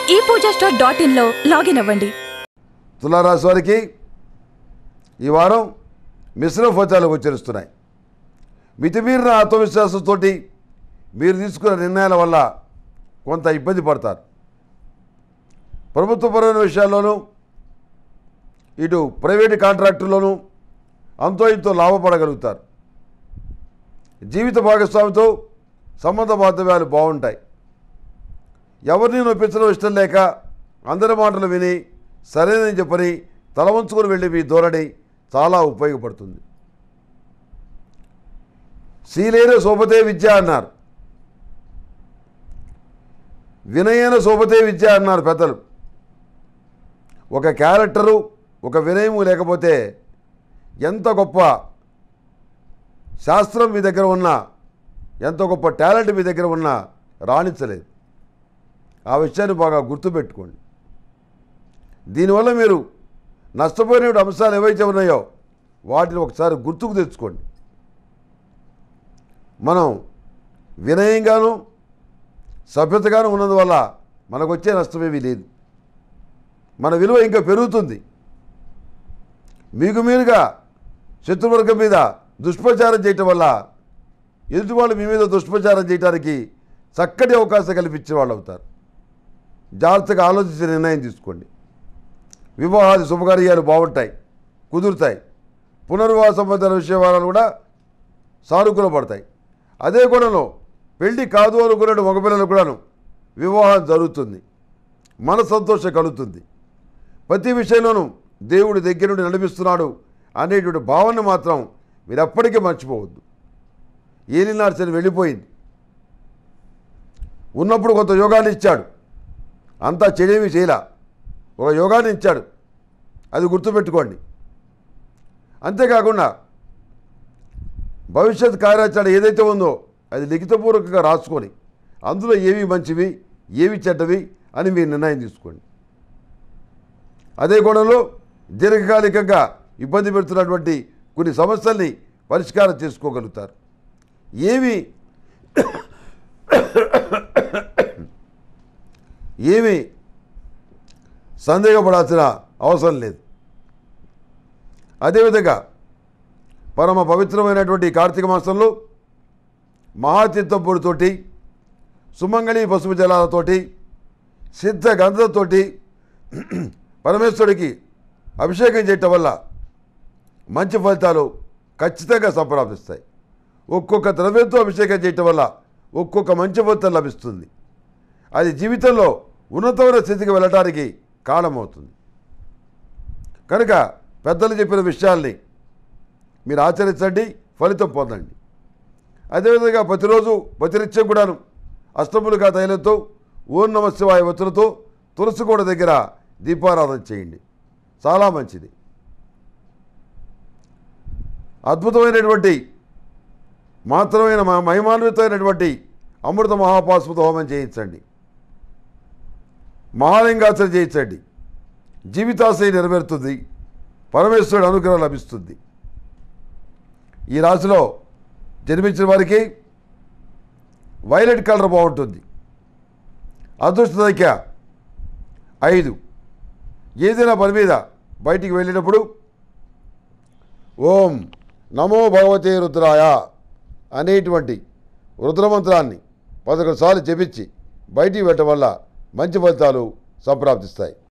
ePoojaStore.in లో login అవ్వండి. తులారాశి వారికి ఈ వారం మిశ్రమ ఫలితాలు గోచరిస్తున్నాయి. మితిమీరిన ఆత్మవిశ్వాసంతో మీరు తీసుకున్న నిర్ణయాల వల్ల కొంత ఇబ్బంది పడతారు. ప్రభుత్వపరమైన విషయాల్లోనూ ఇటు ప్రైవేటు కాంట్రాక్టుల్లోనూ అంతో ఇంతో లాభపడగలుగుతారు. జీవిత భాగస్వామితో సంబంధ బాంధవ్యాలు బాగుంటాయి. ఎవరిని నొప్పించడం ఇష్టం లేక అందరి మాటలు విని సరైనని చెప్పని తల వంచుకొని వెళ్ళి మీ ధోరణి చాలా ఉపయోగపడుతుంది. శీలైన సోపతే విద్య అన్నారు, వినయైన సోపతే విద్య అన్నారు పెద్దలు. ఒక క్యారెక్టరు ఒక వినయము లేకపోతే ఎంత గొప్ప శాస్త్రం మీ దగ్గర ఉన్నా, ఎంత గొప్ప టాలెంట్ మీ దగ్గర ఉన్నా రాణించలేదు. ఆ విషయాన్ని బాగా గుర్తుపెట్టుకోండి. దీనివల్ల మీరు నష్టపోయిన అంశాలు ఏవైతే ఉన్నాయో వాటిని ఒకసారి గుర్తుకు తెచ్చుకోండి. మనం వినయంగాను సభ్యతగాను ఉన్నందువల్ల మనకు వచ్చే నష్టమేమీ లేదు. మన విలువ ఇంకా పెరుగుతుంది. మీకు మీరుగా శత్రువర్గం మీద దుష్ప్రచారం చేయటం వల్ల ఎదుటి వాళ్ళు మీ మీద దుష్ప్రచారం చేయడానికి చక్కటి అవకాశం కల్పించే వాళ్ళు అవుతారు. జాగ్రత్తగా ఆలోచించి నిర్ణయం తీసుకోండి. వివాహాది శుభకార్యాలు బాగుంటాయి, కుదురుతాయి. పునర్వివాహ సంబంధాల విషయాలు కూడా సానుకూల పడతాయి. అదే కోణంలో పెళ్లి కాదు అనుకున్న మగపిల్లలు కూడాను వివాహం జరుగుతుంది, మన సంతోషం కలుగుతుంది. ప్రతి విషయంలోనూ దేవుడి దగ్గర నుండి నడిపిస్తున్నాడు అనేటువంటి భావన మాత్రం మీరు ఎప్పటికీ మర్చిపోవద్దు. ఏలినాడ్సని వెళ్ళిపోయింది, ఉన్నప్పుడు కొంత యోగాన్ని ఇచ్చాడు, అంతా చెడేమి చేయలా, ఒక యోగాన్ని ఇచ్చాడు, అది గుర్తుపెట్టుకోండి. అంతేకాకుండా భవిష్యత్ కార్యాచరణ ఏదైతే ఉందో అది లిఖితపూర్వకంగా రాసుకొని అందులో ఏవి మంచివి ఏవి చెడ్డవి అని మీరు నిర్ణయం తీసుకోండి. అదే కోణంలో దీర్ఘకాలికంగా ఇబ్బంది పెడుతున్నటువంటి కొన్ని సమస్యల్ని పరిష్కారం చేసుకోగలుగుతారు. ఏమీ సందేహపడాల్సిన అవసరం లేదు. అదేవిధంగా పరమ పవిత్రమైనటువంటి కార్తీక మాసంలో మహాతీర్థంపొడితోటి సుమంగళి పసుపు జలాలతోటి సిద్ధ గంధంతోటి పరమేశ్వరుడికి అభిషేకం చేయటం వల్ల మంచి ఫలితాలు ఖచ్చితంగా సంప్రాప్తిస్తాయి. ఒక్కొక్క ద్రవ్యంతో అభిషేకం చేయటం వల్ల ఒక్కొక్క మంచి ఫలితం లభిస్తుంది. అది జీవితంలో ఉన్నతమైన స్థితికి వెళ్ళటానికి కారణమవుతుంది. కనుక పెద్దలు చెప్పిన విషయాల్ని మీరు ఆచరించండి, ఫలితం పొందండి. అదేవిధంగా ప్రతిరోజు ప్రతినిత్యం కూడాను అష్టములుగా తైలంతో ఓం నమ శివాయ వత్తులతో తులసి కోట దగ్గర దీపారాధన చేయండి, చాలా మంచిది. అద్భుతమైనటువంటి మాత్రమైన మహిమాన్వితమైనటువంటి అమృత మహాపాశుపత హోమం చేయించండి, మహాలింగార్చన చేయించండి. జీవితాశయ నెరవేరుతుంది, పరమేశ్వరుడు అనుగ్రహం లభిస్తుంది. ఈ రాశిలో జన్మించిన వారికి వైలెట్ కలర్ బాగుంటుంది. అదృష్ట సంఖ్య 5. ఏదైనా పని మీద బయటికి వెళ్ళినప్పుడు ఓం నమో భగవతే రుద్రాయ అనేటువంటి రుద్రమంత్రాన్ని 11 సార్లు జపించి బయటికి వెళ్ళటం వల్ల మంచి ఫలితాలు సంప్రాప్తిస్తాయి.